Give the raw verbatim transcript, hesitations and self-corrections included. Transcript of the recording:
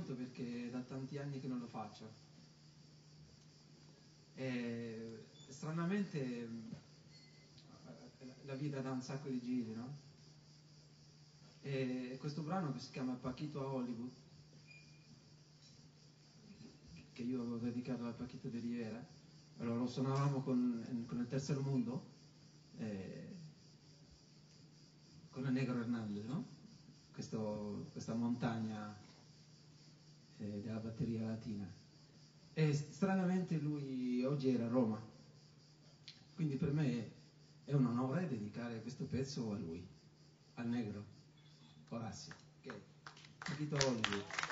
conto perché da tanti anni che non lo faccio. E, stranamente la vita dà un sacco di giri, no? E questo brano che si chiama Paquito a Hollywood, che io avevo dedicato a Paquito de Rivera, allora lo suonavamo con, con il Tercer Mundo, eh, con il Negro Hernandez, no? Questo, questa montagna eh, della batteria latina. E stranamente lui oggi era a Roma, quindi per me è un onore dedicare questo pezzo a lui, al Negro Orazio, che è Paquito Hollywood.